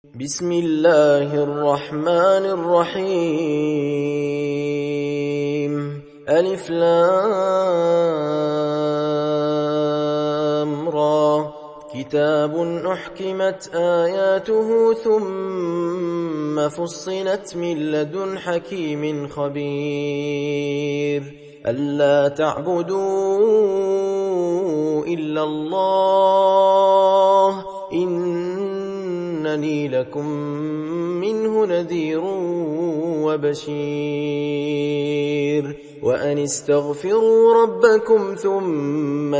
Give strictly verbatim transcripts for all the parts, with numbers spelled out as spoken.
بسم الله الرحمن الرحيم ألف لام را كتاب أحكمت آياته ثم فصلت من لدن حكيم خبير ألا تعبدوا إلا الله إنني لكم منه نذير وبشير وأن استغفروا ربكم ثم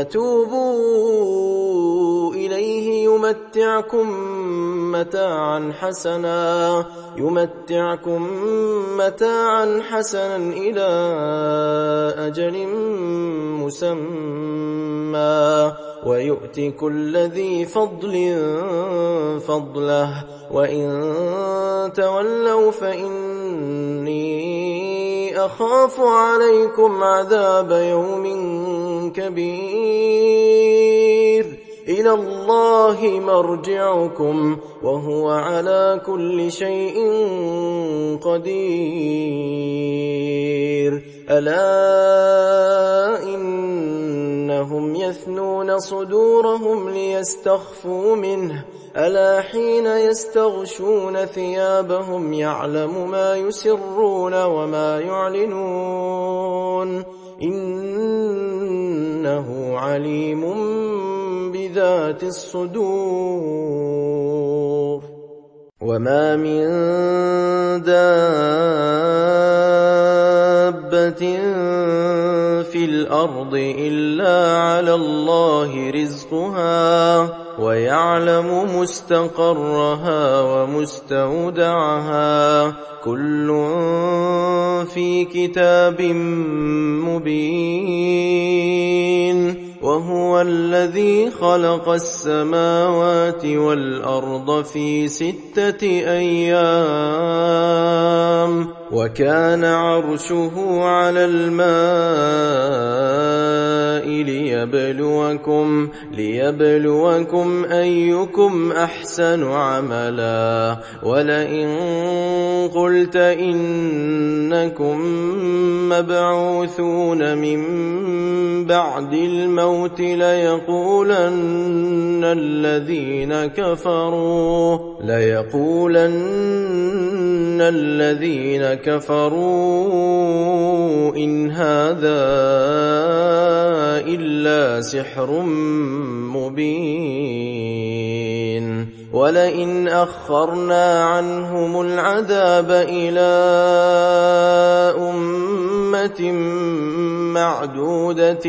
توبوا إليه يمتعكم متاعا حسنا يمتعكم متاعا حسنا إلى أجل مسمى ويؤتي كل ذي فضل فضله وإن تولوا فإني أخاف عليكم عذاب يوم كبير إلى الله مرجعكم وهو على كل شيء قدير ألا إنهم يثنون صدورهم ليستخفوا منه ألا حين يستغشون ثيابهم يعلم ما يسرون وما يعلنون إنه عليم بذات الصدور وما من دابة في الأرض إلا على الله رزقها ويعلم مستقرها ومستودعها كل في كتاب مبين وهو الذي خلق السماوات والأرض في ستة أيام وكان عرشه على الماء ليبلوكم ليبلوكم أيكم أحسن عملا ولئن قلت إنكم مبعوثون من بعد الموت ليقولن الذين كفروا ليقولن الذين كفروا إن هذا إلا سحر مبين ولئن أخرنا عنهم العذاب إلى أمة معدودة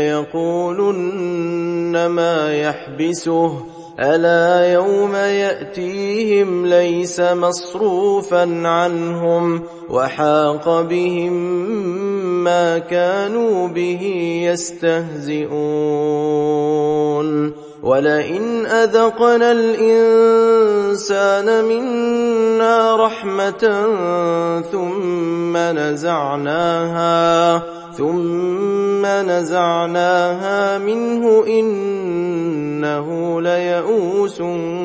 ليقولن ما يحبسه ألا يوم يأتيهم ليس مصروفا عنهم وحاق بهم ما كانوا به يستهزئون ولئن أذقنا الإنسان منا رحمة ثم نزعناها ثم نزعناها منه إنه ليئوس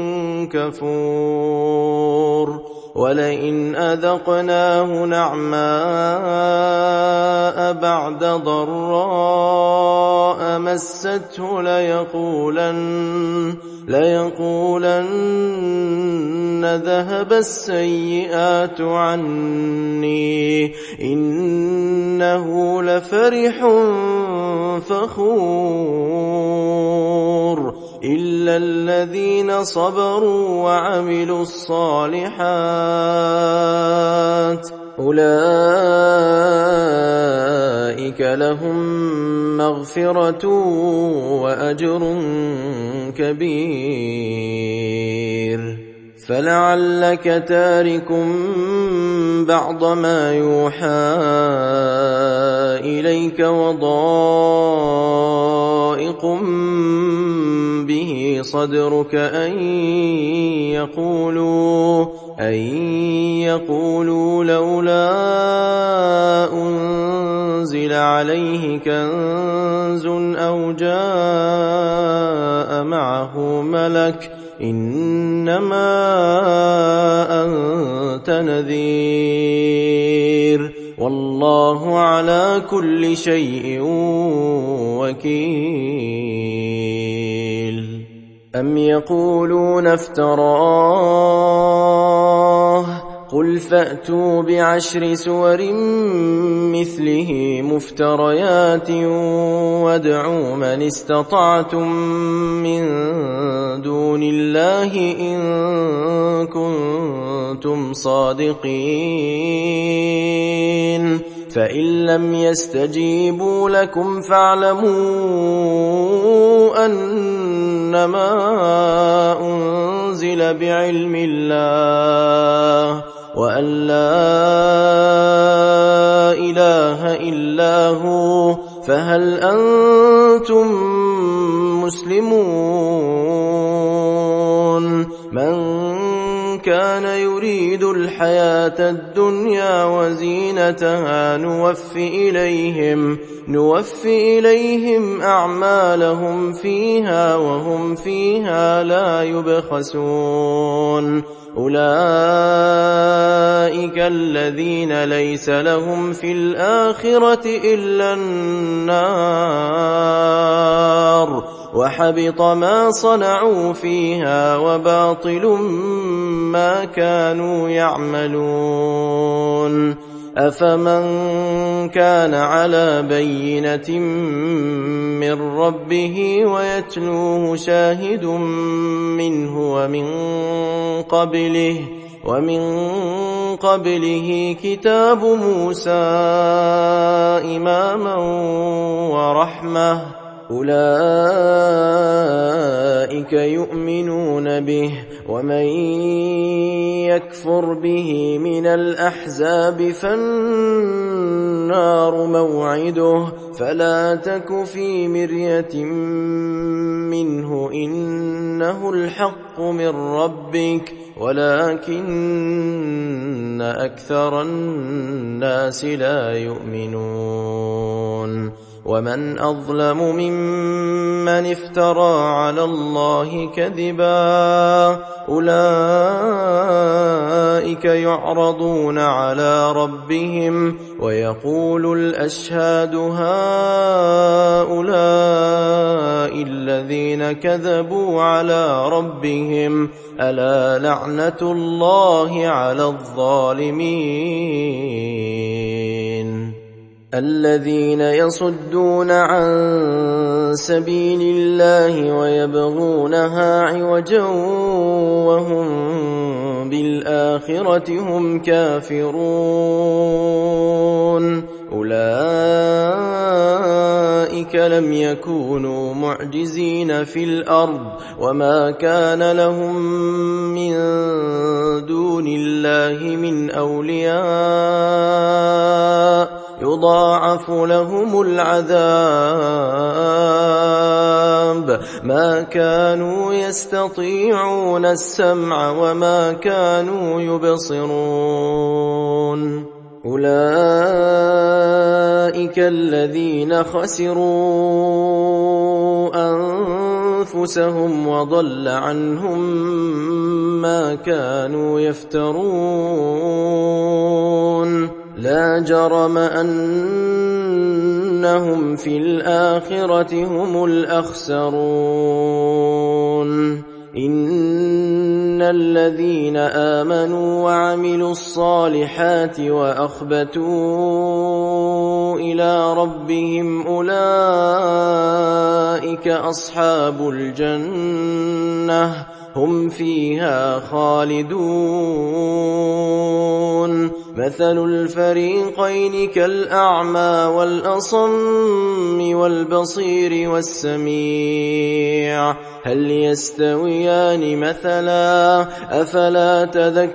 كفور ولئن أذقناه نعماء بعد ضراء مسته ليقولن ليقولن ذهب السيئات عني إنه لفرح فخور إلا الذين صبروا وعملوا الصالحات أولئك لهم مغفرة وأجر كبير فلعلك تارك بعض ما يوحى إليك وضائق به صدرك أن يقولوا أن يقولوا لولا أنزل أنزل عليه كنز أو جاء معه ملك إنما أنت نذير والله على كل شيء وكيل. أم يقولون افتراه قل فأتوا بعشر سور مثله مفتريات وادعوا من استطعتم من دون الله إن كنتم صادقين فإن لم يستجيبوا لكم فاعلموا أنما أنزل بعلم الله وأن لا إله إلا هو فهل أنتم مسلمون؟ من كان يريد الحياة الدنيا وزينتها نوف إليهم نوف إليهم أعمالهم فيها وهم فيها لا يبخسون. أولئك الذين ليس لهم في الآخرة إلا النار وحبط ما صنعوا فيها وباطل ما كانوا يعملون. أفمن كان على بينة من ربه ويتلوه شاهد منه ومن قبله ومن قبله كتاب موسى إماما ورحمة أولئك يؤمنون به ومن يكفر به من الأحزاب فالنار موعده فلا تك في مرية منه إنه الحق من ربك ولكن أكثر الناس لا يؤمنون. ومن أظلم ممن افترى على الله كذبا أولئك يعرضون على ربهم ويقول الأشهاد هؤلاء الذين كذبوا على ربهم ألا لعنة الله على الظالمين. الذين يصدون عن سبيل الله ويبغونها عوجا وهم بالآخرة هم كافرون أولئك لم يكونوا معجزين في الأرض وما كان لهم من دون الله من أولياء يضاعف لهم العذاب ما كانوا يستطيعون السمع وما كانوا يبصرون. أولئك الذين خسروا أنفسهم وضل عنهم ما كانوا يفترون. لا جرم أنهم في الآخرة هم الأخسرون. إن الذين آمنوا وعملوا الصالحات وأخبتوا إلى ربهم أولئك أصحاب الجنة هم فيها خالدون. مثل الفريقين كالأعمى والأصم والبصير والسميع هل يستويان مثلا أفلا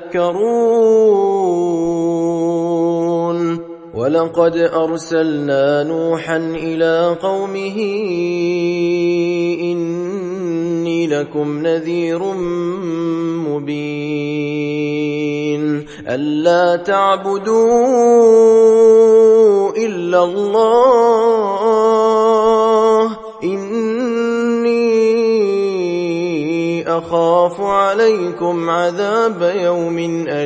تذكرون. ولقد أرسلنا نوحا إلى قومه إني إني لكم نذير مبين ألا تعبدوا إلا الله إني أخاف عليكم عذاب يوم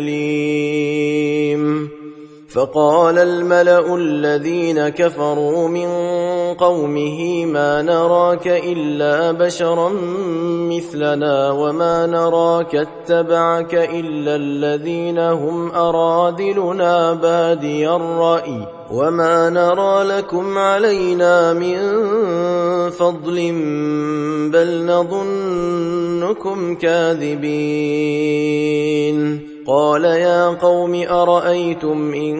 أليم فقال الملأ الذين كفروا من قومه ما نراك إلا بشرا مثلنا وما نراك اتبعك إلا الذين هم أراذلنا بادي الرأي وما نرى لكم علينا من فضل بل نظنكم كاذبين قال يا قوم أرأيتم إن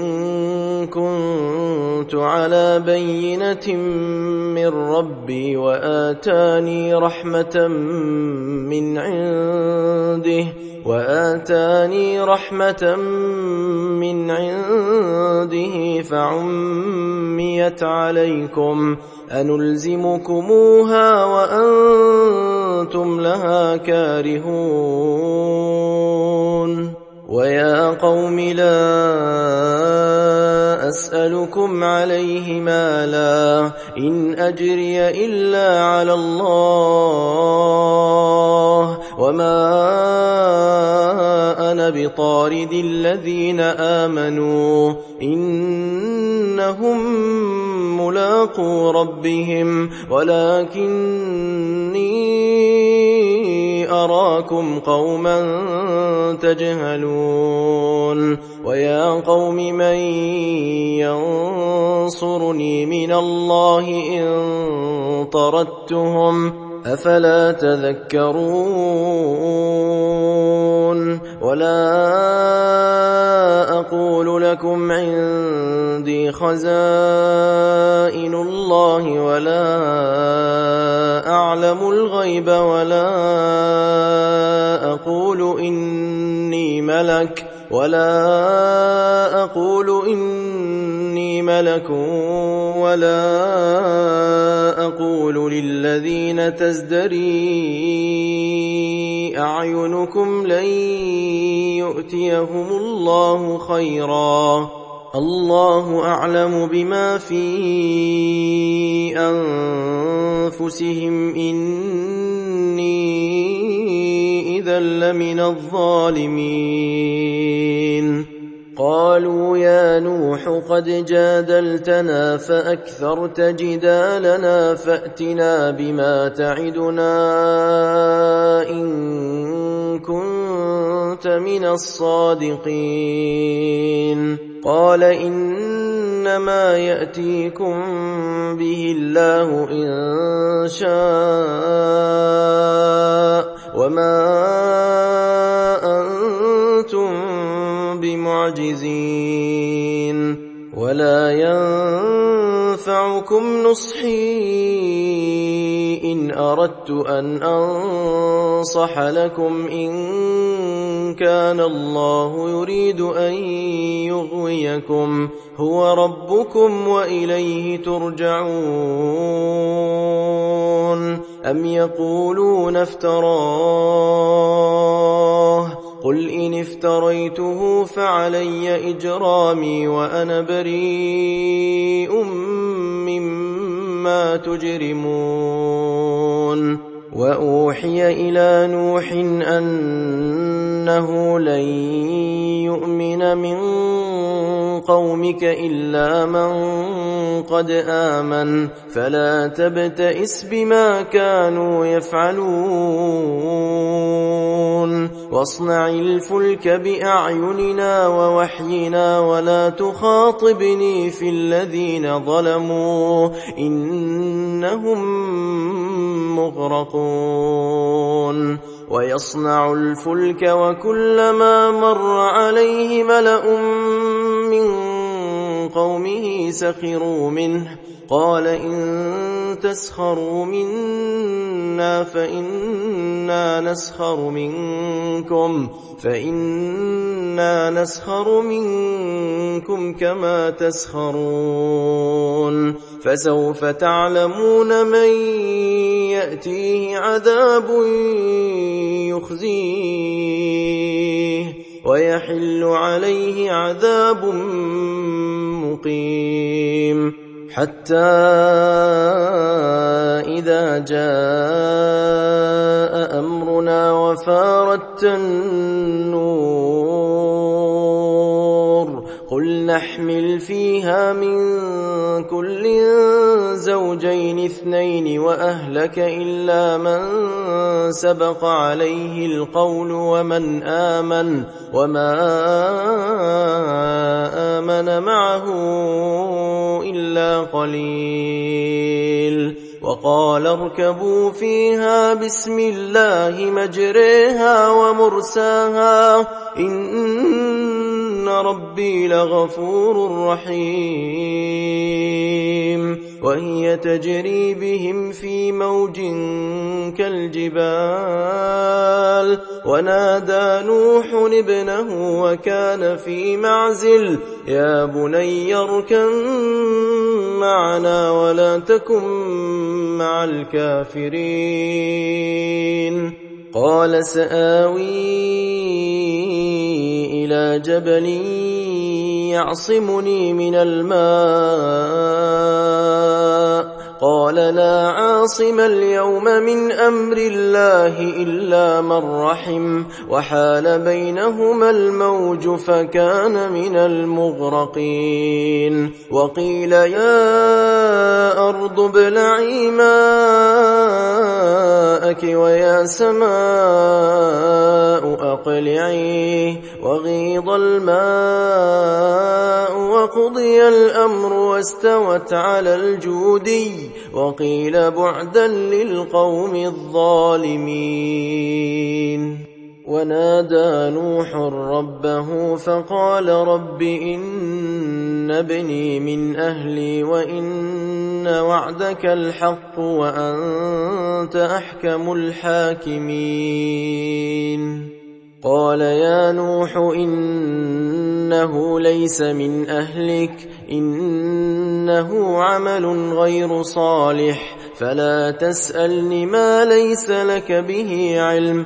كنت على بينة من ربي وآتاني رحمة من عنده وآتاني رحمة من عنده فعميت عليكم أنلزمكموها وأنتم لها كارهون ويا قوم لا أسألكم عليه مالا إن أجري إلا على الله وما أنا بطارد الذين آمنوا إنهم ملاقو ربهم ولكني أراكم قوما تجهلون ويا قوم من ينصرني من الله إن طردتهم أفلا تذكرون ولا أقول لكم عندي خزائن الله ولا أعلم الغيب ولا أقول إني ملك ولا أقول إني ملك ولا أقول للذين تزدري أعينكم لن يؤتيهم الله خيرا الله أعلم بما في أنفسهم إني إذا لمن الظالمين قالوا يا نوح قد جادلتنا فأكثرت جدالنا فأتنا بما تعدنا إن كنت من الصادقين قال إنما يأتيكم به الله إن شاء وما أنتم بمعجزين ولا ينفعكم نصحي إن أردت أن أنصح لكم إن كان الله يريد أن يغويكم هو ربكم وإليه ترجعون أم يقولون افتراه قل إن افتريته فعلي إجرامي وأنا بريء مما تجرمون وأوحي إلى نوح أنه لن يؤمن من قومك إلا من قد آمن فلا تبتئس بما كانوا يفعلون واصنع الفلك بأعيننا ووحينا ولا تخاطبني في الذين ظلموا إنهم مغرقون ويصنع الفلك وكلما مر عليه ملأ من قومه سخروا منه قال إن تسخروا منا منا فإنا نسخر منكم فإنا نسخر منكم كما تسخرون فسوف تعلمون من يأتيه عذاب يخزيه ويحل عليه عذاب مقيم حتى إذا جاء أمرنا وفارت النور قل نحمل فيها من كل زوجين اثنين وأهلك إلا من سبق عليه القول ومن آمن وما آمن معه إلا قليل وقال اركبوا فيها بسم الله مجريها ومرساها إن ربي لغفور رحيم وهي تجري بهم في موج كالجبال ونادى نوح ابنه وكان في معزل يا بني اركب معنا ولا تكن مع الكافرين قال سآوي إلى جبل يعصمني من الماء قال لا عاصم اليوم من أمر الله إلا من رحم وحال بينهما الموج فكان من المغرقين وقيل يا أرض ابلعي ماءك ويا سماء أقلعي وغيض الماء وقضي الأمر واستوت على الجودي وقيل بعدا للقوم الظالمين ونادى نوح ربه فقال رب إن ابني من أهلي وإن وعدك الحق وأنت أحكم الحاكمين قال يا نوح إنه ليس من أهلك إنه عمل غير صالح فلا تسألني ما ليس لك به علم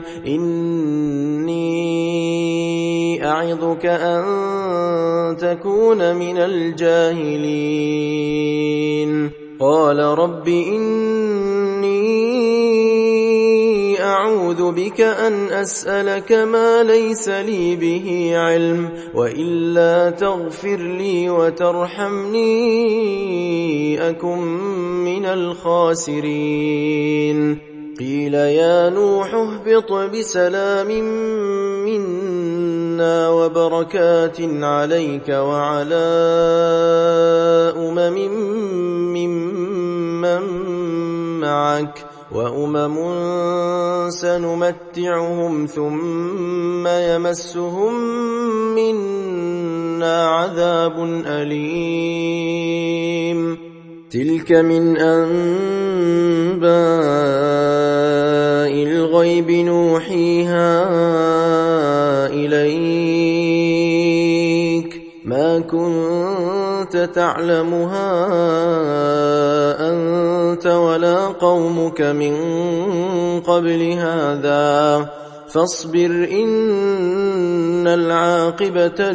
إني أعظك أن تكون من الجاهلين قال رب إني أعوذ بك أن أسألك ما ليس لي به علم وإلا تغفر لي وترحمني أكن من الخاسرين قيل يا نوح اهبط بسلام منا وبركات عليك وعلى أمم ممن معك وأمم سنمتعهم ثم يمسهم منا عذاب أليم تلك من أنباء الغيب نوحيها إليك ما كنت تعلمها أنت ولا قومك من قبل هذا فاصبر إن العاقبة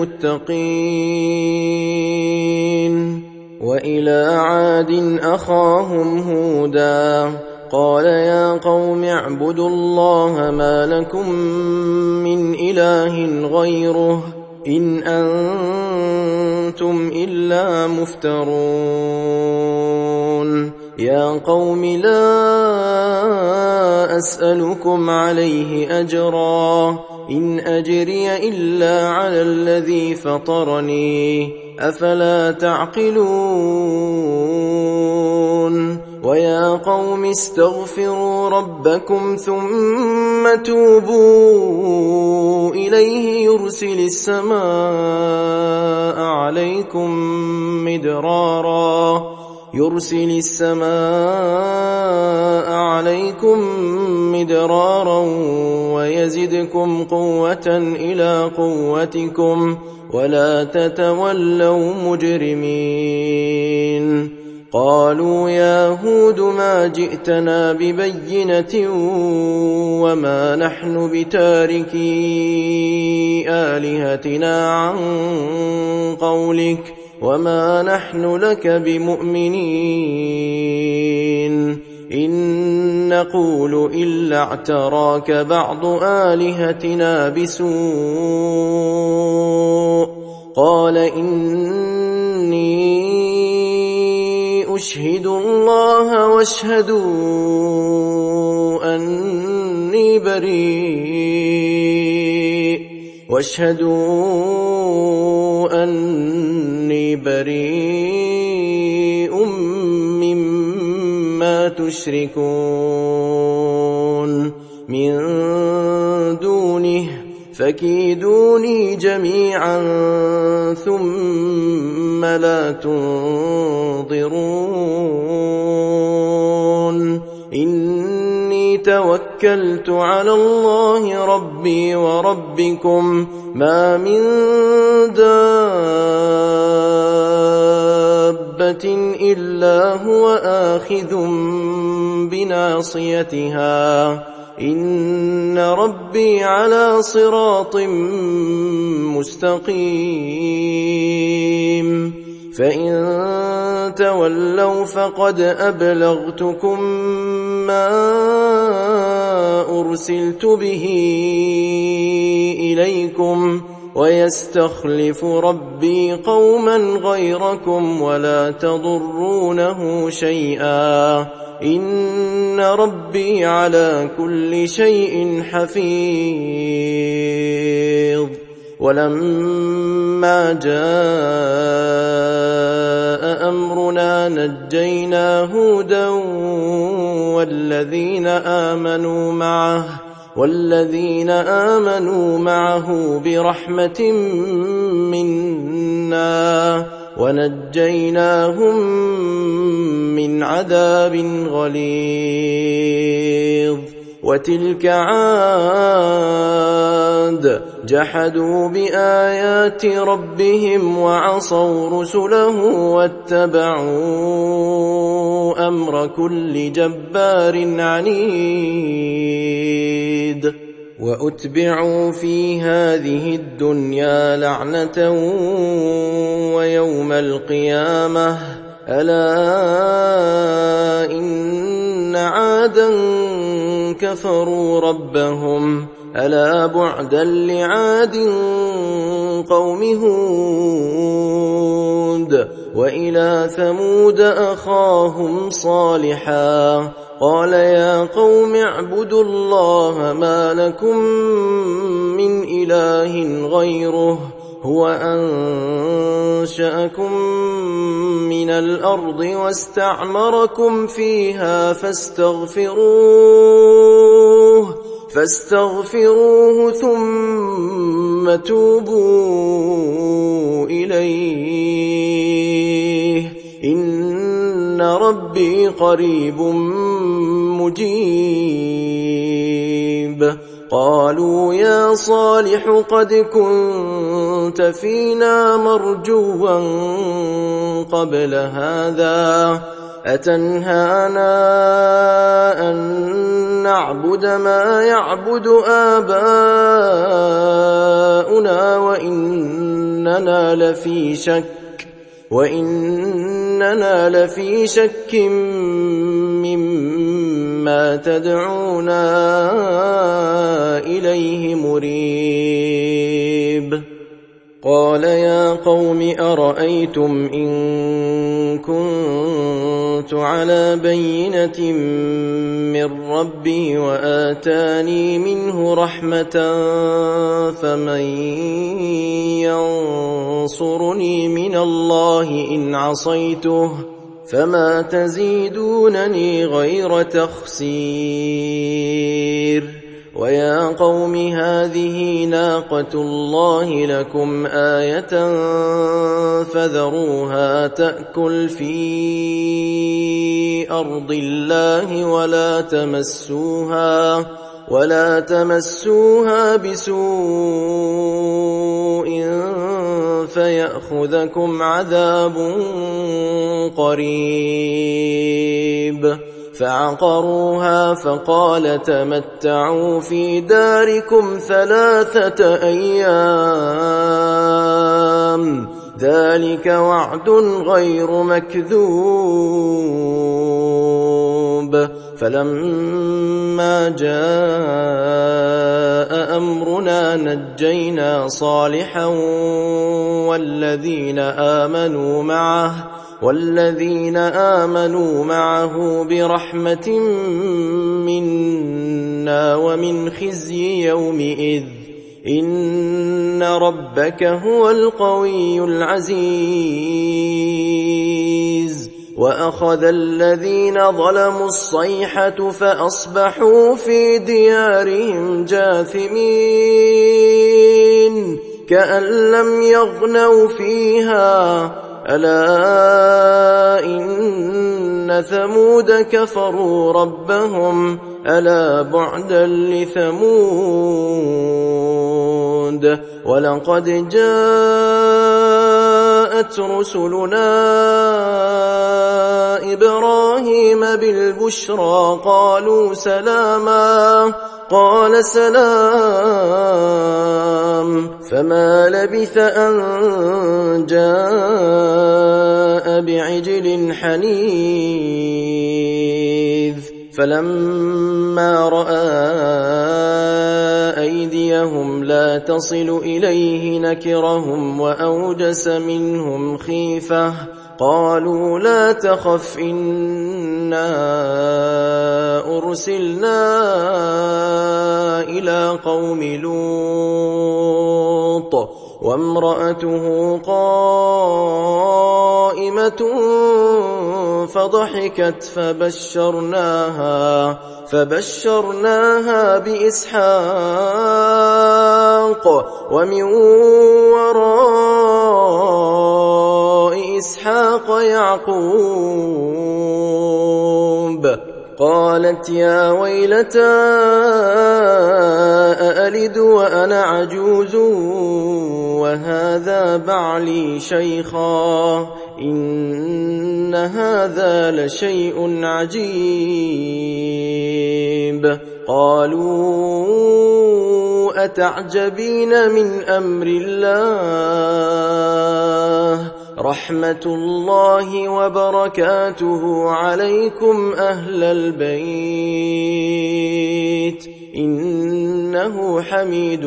للمتقين وإلى عاد أخاهم هودا قال يا قوم اعبدوا الله ما لكم من إله غيره إن أنتم إلا مفترون يا قوم لا أسألكم عليه أجرا إن أجري إلا على الذي فطرني أفلا تعقلون ويا قوم استغفروا ربكم ثم توبوا إليه يرسل السماء عليكم مدرارا يرسل السماء عليكم مدرارا ويزدكم قوة إلى قوتكم ولا تتولوا مجرمين. قالوا يا هود ما جئتنا ببينة وما نحن بتاركي آلهتنا عن قولك وما نحن لك بمؤمنين إن نقول إلا اعتراك بعض آلهتنا بسوء. قال إني أشهد الله واشهدوا أني بريء واشهدوا أني بريء مما تشركون من دونه فكيدوني جميعا ثم لا تنظرون. إني توكلت على الله ربي وربكم ما من دابة إلا هو آخذ بناصيتها إن ربي على صراط مستقيم. فإن تولوا فقد أبلغتكم ما أرسلت به إليكم ويستخلف ربي قوما غيركم ولا تضرونه شيئا إن ربي على كل شيء حفيظ. ولما جاء أمرنا نجينا هودا والذين آمنوا معه والذين آمنوا معه برحمة منا ونجيناهم من عذاب غليظ. وتلك عاد جحدوا بآيات ربهم وعصوا رسله واتبعوا أمر كل جبار عنيد. وأتبعوا في هذه الدنيا لعنة ويوم القيامة ألا إن عادا كفروا ربهم ألا بعدا لعاد قوم هود. وإلى ثمود أخاهم صالحا قال يا قوم اعبدوا الله ما لكم من إله غيره هو أنشأكم من الأرض واستعمركم فيها فاستغفروه فاستغفروه ثم توبوا إليه إن ربي قريب مجيب. قالوا يا صالح قد كنت فينا مرجوا قبل هذا أتنهانا أن نعبد ما يعبد آباؤنا وإننا لفي شك وإننا لفي شك مما تدعونا إليه مريب. قال يا قوم أرأيتم إن كنت على بينة من ربي وآتاني منه رحمة فمن ينصرني من الله إن عصيته فما تزيدونني غير تخسير. ويا قوم هذه ناقة الله لكم آية فذروها تأكل في أرض الله ولا تمسوها ولا تمسوها بسوء فيأخذكم عذاب قريب. فعقروها فقال تمتعوا في داركم ثلاثة أيام ذلك وعد غير مكذوب. فلما جاء أمرنا نجينا صالحا والذين آمنوا معه والذين آمنوا معه برحمة منا ومن خزي يومئذ إن ربك هو القوي العزيز. وأخذ الذين ظلموا الصيحة فأصبحوا في ديارهم جاثمين كأن لم يغنوا فيها ألا إن ثمود كفروا ربهم ألا بعدا لثمود. ولقد جاءت رسلنا إبراهيم بالبشرى قالوا سلاما قال سلام فما لبث أن جاء بعجل حنيذ. فلما رأى أيديهم لا تصل إليه نكرهم وأوجس منهم خيفة قالوا لا تخف إنا أرسلنا إلى قوم لوط وامرأته قائمة فضحكت فبشرناها فبشرناها بإسحاق ومن وراء إسحاق يعقوب. قالت يا ويلتى أألد وأنا عجوز وهذا بعلي شيخا إن هذا لشيء عجيب. قالوا أتعجبين من أمر الله رحمة الله وبركاته عليكم أهل البيت إنه حميد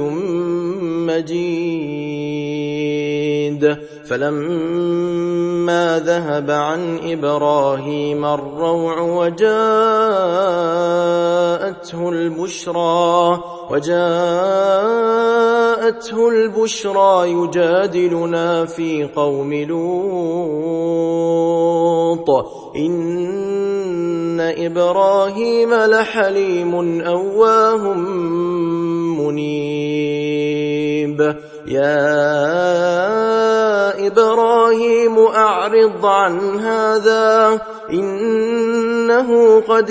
مجيد. فلما ذهب عن إبراهيم الروع وجاءته البشرى وجاءته البشرى يجادلنا في قوم لوط إن إبراهيم لحليم أواه منيب. يا إبراهيم أعرض عن هذا إنه قد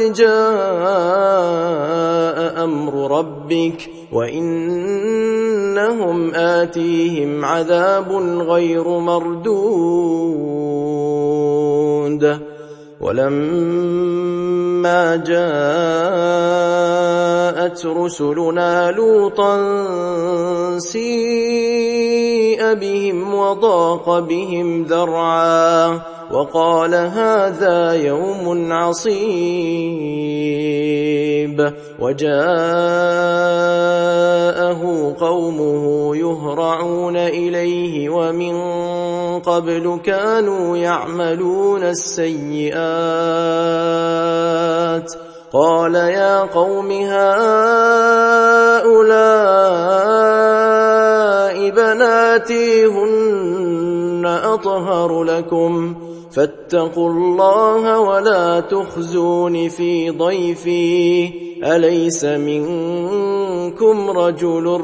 جاء أمر ربك وإنهم آتيهم عذاب غير مردود. ولما جاءت رسلنا لوطا سيء بهم وضاق بهم ذرعا وقال هذا يوم عصيب. وجاءه قومه يهرعون إليه ومن قبل كانوا يعملون السيئات قال يا قوم هؤلاء بناتي هن أطهر لكم فاتقوا الله ولا تخزون في ضيفي أليس منكم رجل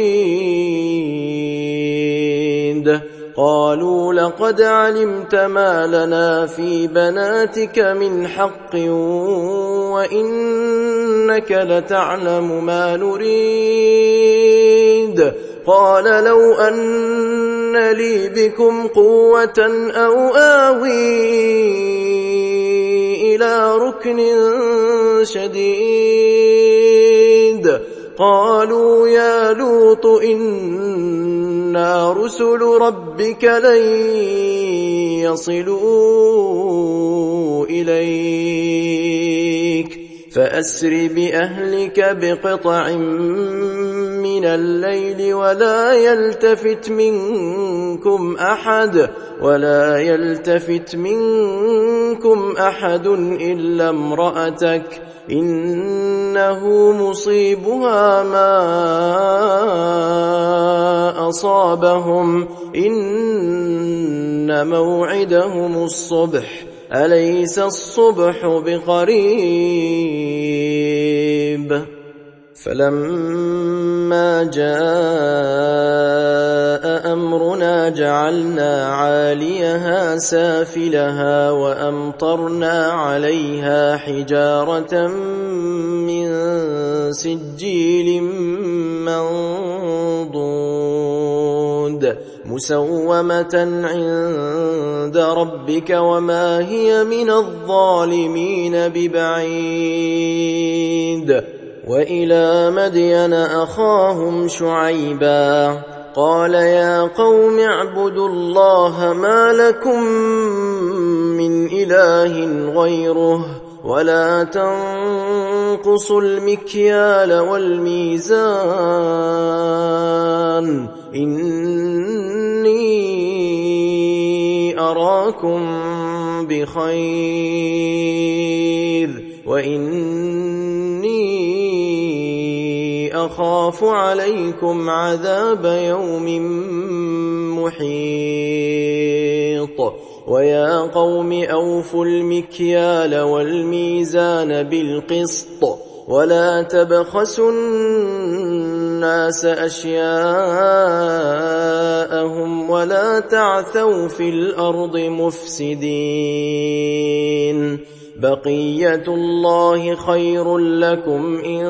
رشيد قالوا لقد علمت ما لنا في بناتك من حق وإنك لتعلم ما نريد قال لو أن لي بكم قوة أو آوي إلى ركن شديد قالوا يا لوط إنا رسل ربك لن يصلوا إليك فأسر بأهلك بقطع من الليل ولا يلتفت منكم أحد ولا يلتفت منكم أحد إلا امرأتك إنه مصيبها ما أصابهم إن موعدهم الصبح أليس الصبح بقريب فلما جاء أمرنا جعلنا عاليها سافلها وأمطرنا عليها حجارة من سجيل منضود مسومة عند ربك وما هي من الظالمين ببعيد وإلى مدين أخاهم شعيبا قال يا قوم اعبدوا الله ما لكم من إله غيره ولا تنقصوا المكيال والميزان إني أراكم بخير وإني أخاف عليكم عذاب يوم محيط ويا قوم أوفوا المكيال والميزان بالقسط ولا تبخسوا الناس أشياءهم ولا تعثوا في الأرض مفسدين بقية الله خير لكم إن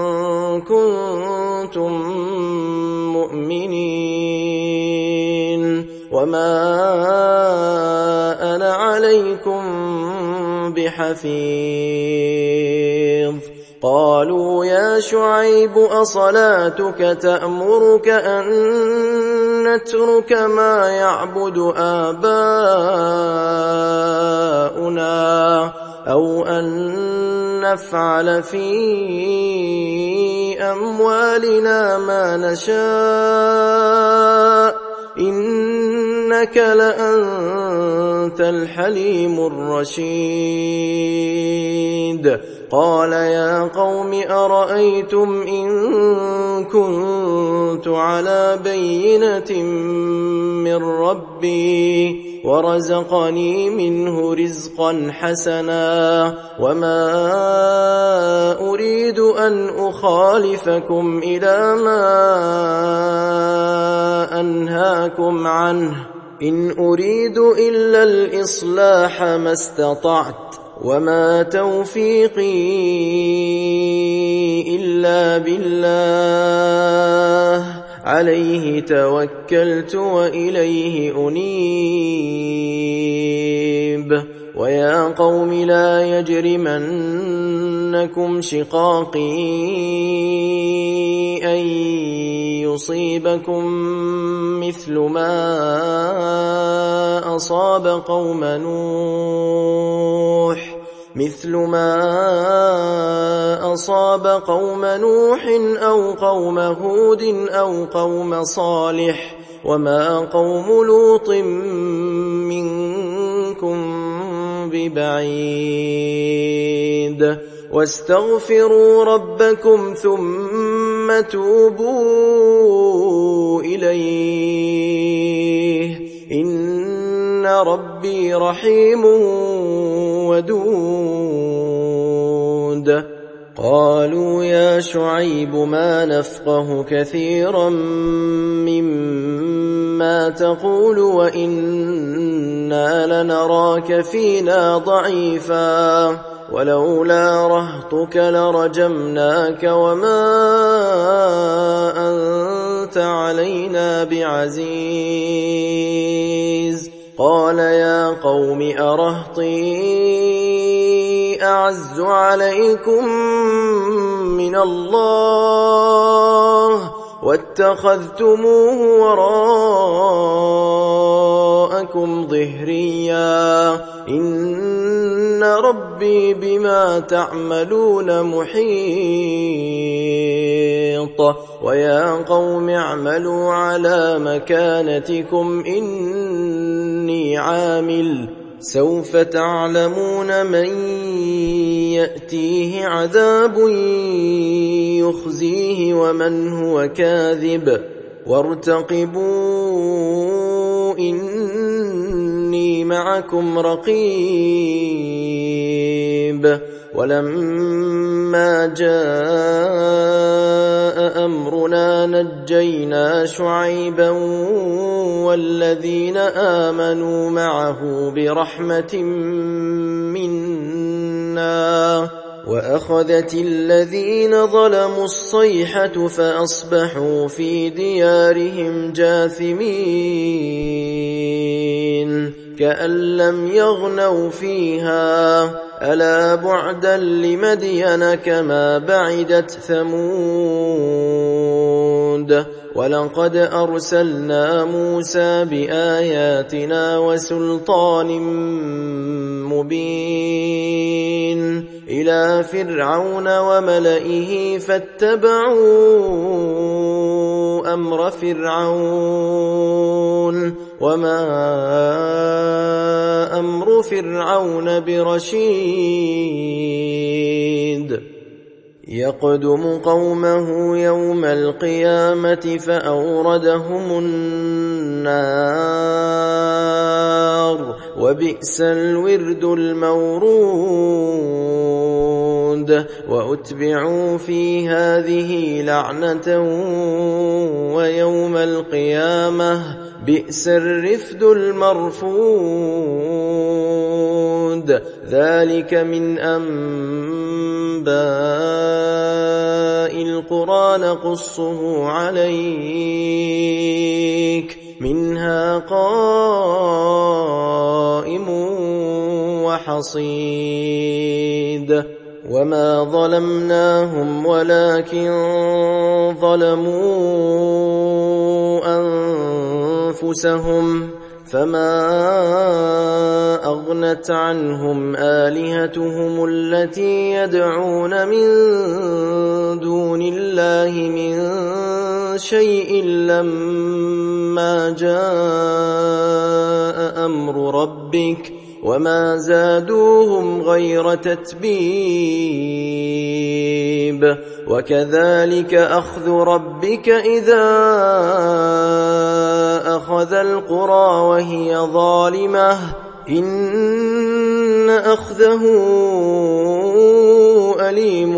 كنتم مؤمنين وما أنا عليكم بحفيظ قالوا يا شعيب أصلاتك تأمرك أن نترك ما يعبد آباؤنا أو أن نفعل في أموالنا ما نشاء إنك لأنت الحليم الرشيد قال يا قوم أرأيتم إن كنت على بينة من ربي ورزقني منه رزقا حسنا وما أريد أن أخالفكم إلى ما أنهاكم عنه إن أريد إلا الإصلاح ما استطعت وما توفيقي إلا بالله عليه توكلت وإليه أنيب ويا قوم لا يجرمنكم شقاقي أن يصيبكم مثل ما أصاب قوم نوح مثل ما أصاب قوم نوح أو قوم هود أو قوم صالح وما قوم لوط منكم ببعيد واستغفروا ربكم ثم توبوا إليه إن ربي ربي رحيم ودود. قالوا يا شعيب ما نفقه كثيرا مما تقول وإنا لنراك فينا ضعيفا ولولا رهطك لرجمناك وما أنت علينا بعزيز. قال يا قوم أرهطي أعز عليكم من الله واتخذتموه وراءكم ظهريا إن ربي بما تعملون محيط. ويا قوم اعملوا على مكانتكم إني عامل سوف تعلمون من يأتيه عذاب يخزيه ومن هو كاذب وارتقبوا إني معكم رقيب. ولما جاء أمرنا نجينا شعيبا والذين آمنوا معه برحمة منا وأخذت الذين ظلموا الصيحة فأصبحوا في ديارهم جاثمين كأن لم يغنوا فيها ألا بعدا لمدين كما بعدت ثمود. ولقد أرسلنا موسى بآياتنا وسلطان مبين إلى فرعون وملئه فاتبعوا أمر فرعون وما أمر فرعون برشيد. يقدم قومه يوم القيامة فأوردهم النار وبئس الورد المورود. وأتبعوا في هذه لعنة ويوم القيامة بئس الرفد المرفود. ذلك من أنباء القرى نقصه عليك منها قائم وحصيد. وما ظلمناهم ولكن ظلموا أنفسهم فما أغنت عنهم آلهتهم التي يدعون من دون الله من شيء لما جاء أمر ربك وما زادوهم غير تتبيب. وكذلك أخذ ربك إذا أخذ القرى وهي ظالمة إن أخذه أليم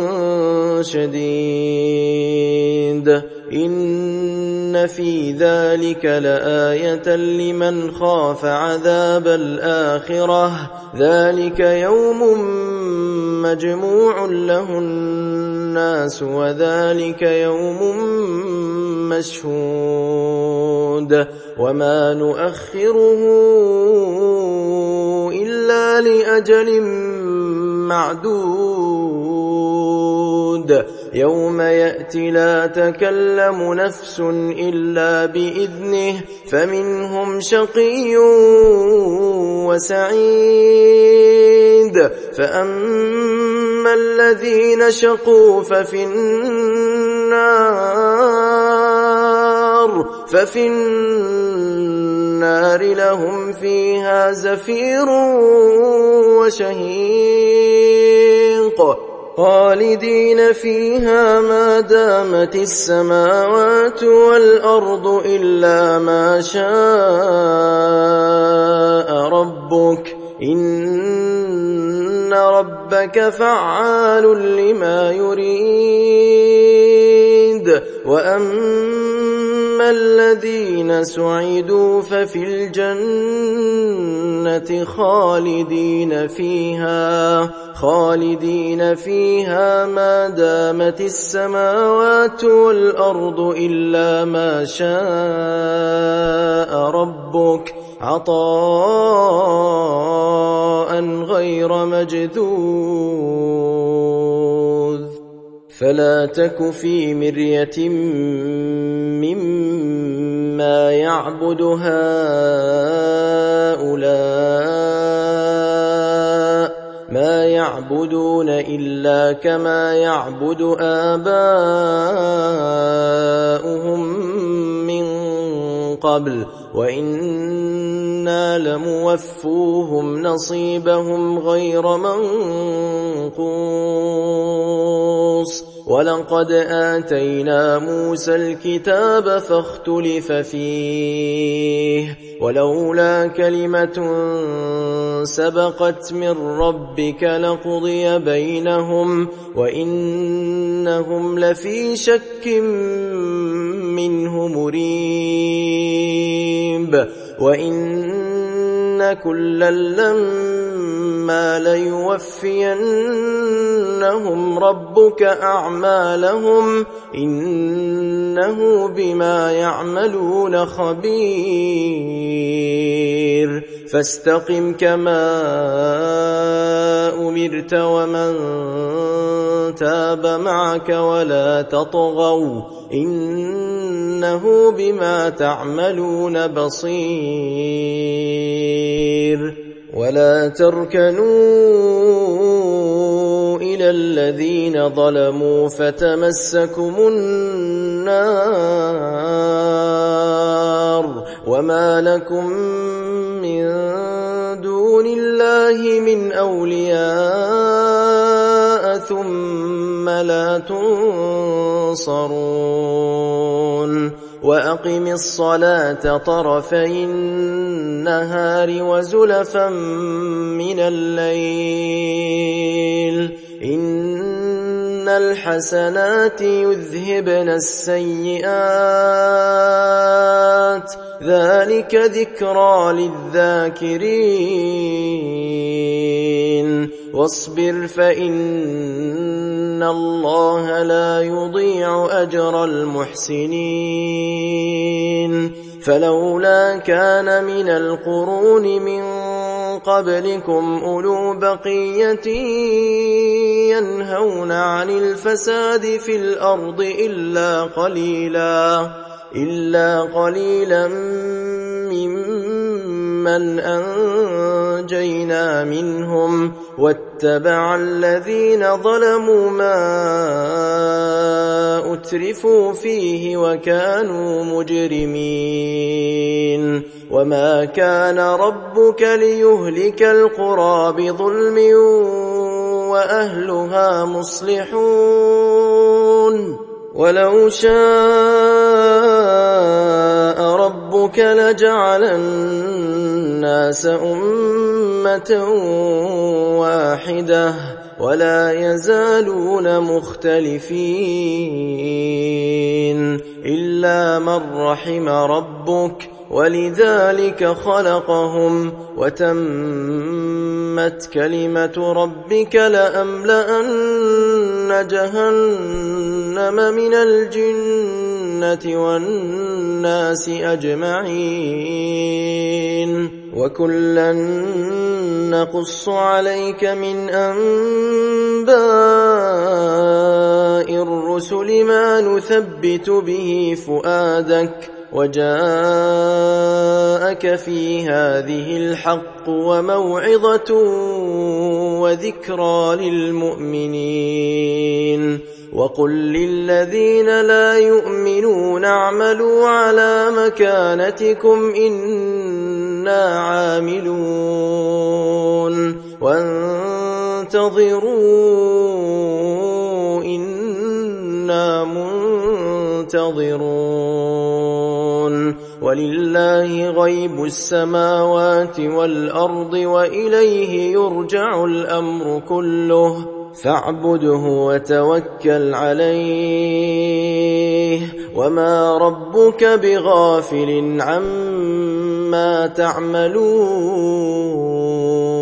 شديد. إن في ذلك لآية لمن خاف عذاب الآخرة ذلك يوم مجموع له الناس وذلك يوم مشهود وما نؤخره إلا لأجل معدود يوم يأتي لا تكلم نفس إلا بإذنه فمنهم شقي وسعيد فأما الذين شقوا ففي النار ففي النار لهم فيها زفير وشهيق خالدين فيها ما دامت السماوات والأرض إلا ما شاء ربك إن ربك فعال لما يريد وأما الذين سعدوا ففي الجنة خالدين فيها خالدين فيها ما دامت السماوات والأرض إلا ما شاء ربك عطاء غير مجذوذ فلا تك في مرية مما يعبد هؤلاء ما يعبدون إلا كما يعبد آباؤهم من قبل وإنا لموفوهم نصيبهم غير منقوص ولقد آتينا موسى الكتاب فاختلف فيه ولولا كلمة سبقت من ربك لقضي بينهم وإنهم لفي شك منه مريب وإن كلا لما ليوفينهم ربك أعمالهم إنه بما يعملون خبير فاستقم كما أمرت ومن تاب معك ولا تطغوا إنه بما تعملون بصير ولا تركنوا إلى الذين ظلموا فتمسكم النار وما لكم من دون الله من أولياء ثم لا تنصرون وأقم الصلاة طرفي النهار وزلفا من الليل إن الحسنات يذهبن السيئات ذلك ذكرى للذاكرين واصبر فإن الله لا يضيع أجر المحسنين فلولا كان من القرون من قبلكم أولو بقية ينهون عن الفساد في الأرض إلا قليلا إلا قليلا ممن أنجينا منهم واتبع الذين ظلموا ما أترفوا فيه وكانوا مجرمين وما كان ربك ليهلك القرى بظلم وأهلها مصلحون ولو شاء ربك لجعل الناس أمة واحدة ولا يزالون مختلفين إلا من رحم ربك ولذلك خلقهم وتمت كلمة ربك لأملأن جهنم من الجنة والناس أجمعين وكلا نقص عليك من أنباء الرسل ما نثبت به فؤادك وجاءك في هذه الحق وموعظة وذكرى للمؤمنين وقل للذين لا يؤمنون اعملوا على مكانتكم إنا عاملون فانتظروا إنا منتظرون ولله غيب السماوات والأرض وإليه يرجع الأمر كله فاعبده وتوكل عليه وما ربك بغافل عما تعملون